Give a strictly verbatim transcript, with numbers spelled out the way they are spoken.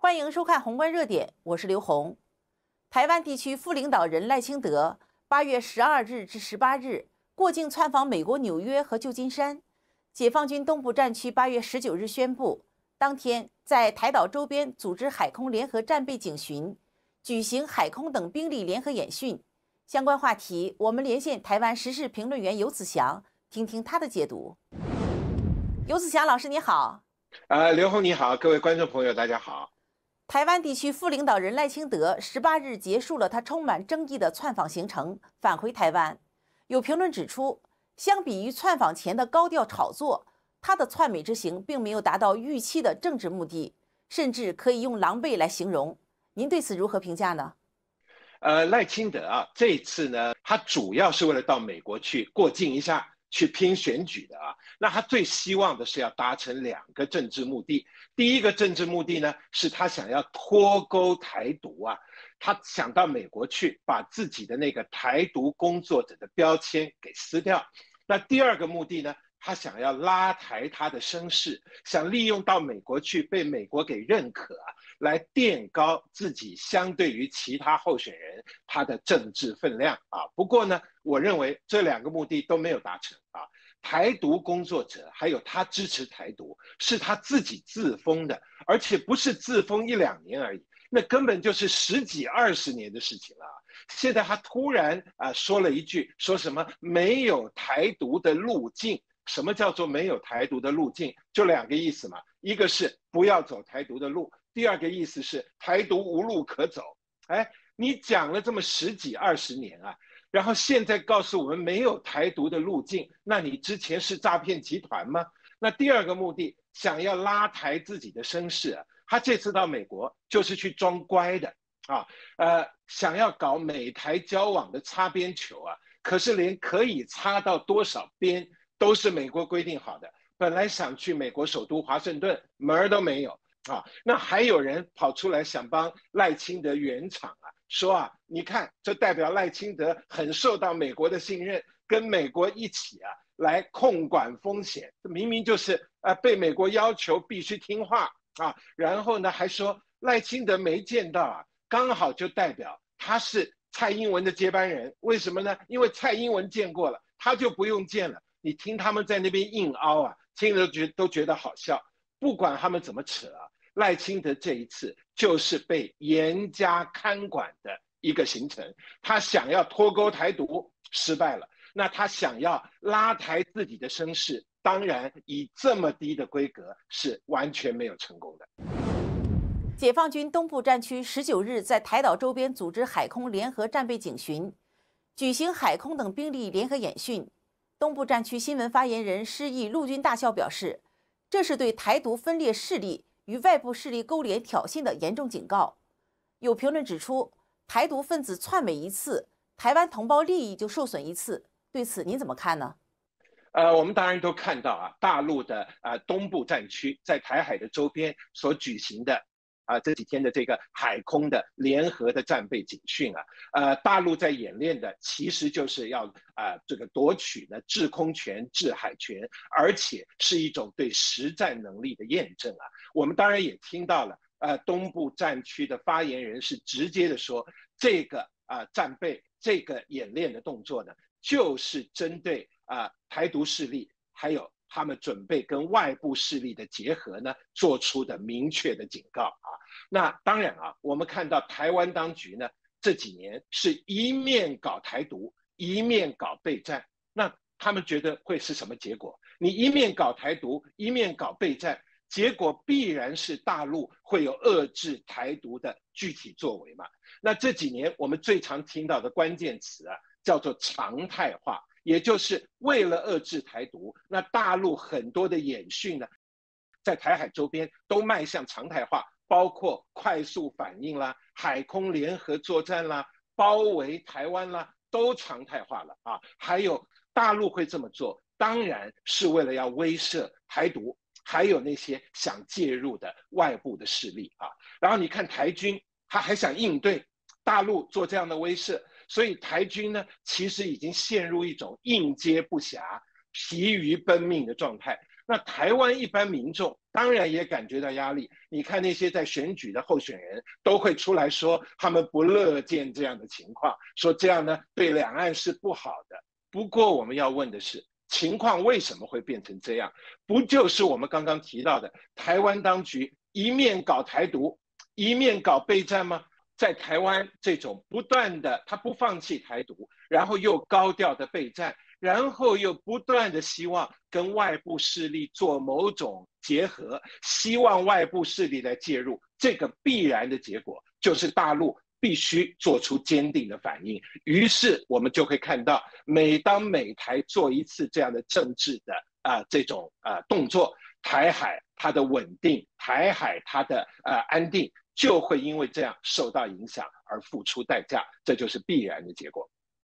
欢迎收看宏观热点，我是刘红。台湾地区副领导人赖清德八月十二日至十八日过境窜访美国纽约和旧金山。解放军东部战区八月十九日宣布，当天在台岛周边组织海空联合战备警巡，举行海空等兵力联合演训。相关话题，我们连线台湾时事评论员游子祥，听听他的解读。游子祥老师，你好。 呃，刘红你好，各位观众朋友，大家好。 台湾地区副领导人赖清德十八日结束了他充满争议的窜访行程，返回台湾。有评论指出，相比于窜访前的高调炒作，他的窜美之行并没有达到预期的政治目的，甚至可以用狼狈来形容。您对此如何评价呢？ 呃，赖清德啊，这次呢，他主要是为了到美国去过境一下，去拼选举的啊。那他最希望的是要达成两个政治目的。第一个政治目的呢，是他想要脱钩台独啊，他想到美国去，把自己的那个台独工作者的标签给撕掉。那第二个目的呢，他想要拉抬他的声势，想利用到美国去被美国给认可啊，来垫高自己相对于其他候选人他的政治分量啊。不过呢，我认为这两个目的都没有达成啊。台独工作者还有他支持台独，是他自己自封的，而且不是自封一两年而已，那根本就是十几二十年的事情了。现在他突然啊说了一句，说什么没有台独的路径。什么叫做没有台独的路径？就两个意思嘛，一个是不要走台独的路，第二个意思是台独无路可走。哎，你讲了这么十几二十年啊，然后现在告诉我们没有台独的路径，那你之前是诈骗集团吗？那第二个目的，想要拉抬自己的声势啊，他这次到美国就是去装乖的啊，呃，想要搞美台交往的擦边球啊，可是连可以擦到多少边都是美国规定好的，本来想去美国首都华盛顿，门儿都没有啊。那还有人跑出来想帮赖清德圆场啊，说啊，你看这代表赖清德很受到美国的信任，跟美国一起啊来控管风险，明明就是呃被美国要求必须听话啊。然后呢还说赖清德没见到啊，刚好就代表他是蔡英文的接班人，为什么呢？因为蔡英文见过了，他就不用见了。你听他们在那边硬凹啊，听了觉都觉得好笑。不管他们怎么扯啊，赖清德这一次就是被严加看管的一个行程。他想要脱钩台独失败了，那他想要拉抬自己的声势，当然以这么低的规格是完全没有成功的。 解放军东部战区十九日在台岛周边组织海空联合战备警巡，举行海空等兵力联合演训。东部战区新闻发言人施毅陆军大校表示，这是对台独分裂势力与外部势力勾连挑衅的严重警告。有评论指出，台独分子窜美一次，台湾同胞利益就受损一次。对此您怎么看呢？ 呃，我们当然都看到啊，大陆的呃东部战区在台海的周边所举行的啊这几天的这个海空的联合的战备警训啊，呃，大陆在演练的其实就是要啊、呃、这个夺取呢制空权、制海权，而且是一种对实战能力的验证啊。我们当然也听到了，呃，东部战区的发言人是直接的说，这个啊、呃、战备这个演练的动作呢，就是针对啊、呃、台独势力还有他们准备跟外部势力的结合呢，做出的明确的警告啊。那当然啊，我们看到台湾当局呢这几年是一面搞台独，一面搞备战，那他们觉得会是什么结果？你一面搞台独，一面搞备战，结果必然是大陆会有遏制台独的具体作为嘛。那这几年我们最常听到的关键词啊，叫做常态化。也就是为了遏制台独，那大陆很多的演训呢，在台海周边都迈向常态化，包括快速反应啦、海空联合作战啦、包围台湾啦，都常态化了啊。还有大陆会这么做，当然是为了要威慑台独，还有那些想介入的外部的势力啊。然后你看台军，他还想应对大陆做这样的威慑。所以台军呢，其实已经陷入一种应接不暇、疲于奔命的状态。那台湾一般民众当然也感觉到压力。你看那些在选举的候选人都会出来说，他们不乐见这样的情况，说这样呢对两岸是不好的。不过我们要问的是，情况为什么会变成这样？不就是我们刚刚提到的台湾当局一面搞台独，一面搞备战吗？在台湾这种不断的，他不放弃台独，然后又高调的备战，然后又不断的希望跟外部势力做某种结合，希望外部势力来介入，这个必然的结果就是大陆必须做出坚定的反应。于是我们就会看到，每当美台做一次这样的政治的啊、呃、这种啊、呃、动作，台海它的稳定，台海它的呃安定，就会因为这样受到影响而付出代价，这就是必然的结果。